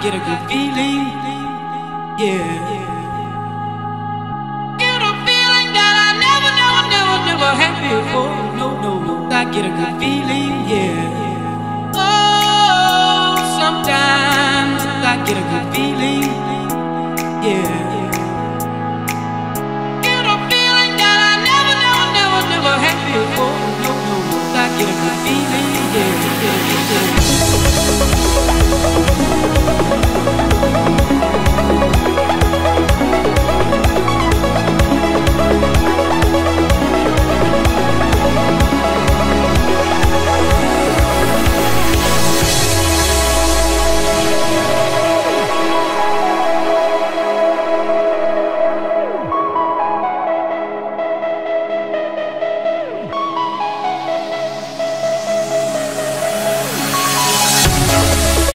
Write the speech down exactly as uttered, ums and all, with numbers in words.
get a good feeling, yeah. Get a feeling that I never, never, never, never had before. No, no, no, I get a good feeling, yeah. Oh, sometimes I get a good feeling, yeah.